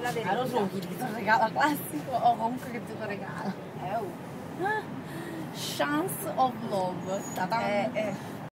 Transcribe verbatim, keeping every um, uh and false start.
la verità. Ah, lo so chi ti regala classico o comunque che ti regala. Eh, oh. Chance of Love. Ta-tan. Eh, eh.